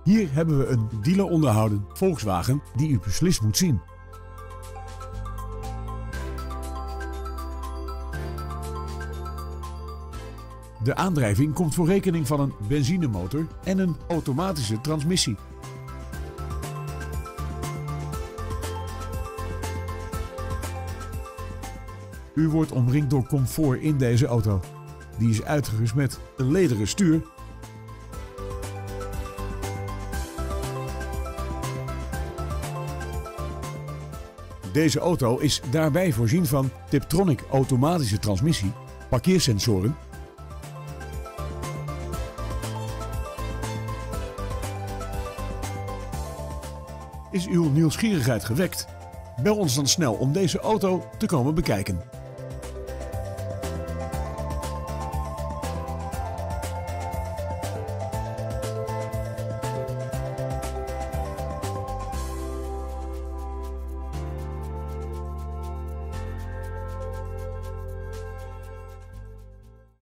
Hier hebben we een dealer onderhouden Volkswagen die u beslist moet zien. De aandrijving komt voor rekening van een benzinemotor en een automatische transmissie. U wordt omringd door comfort in deze auto. Die is uitgerust met een lederen stuur, deze auto is daarbij voorzien van Tiptronic automatische transmissie, parkeersensoren, is uw nieuwsgierigheid gewekt? Bel ons dan snel om deze auto te komen bekijken.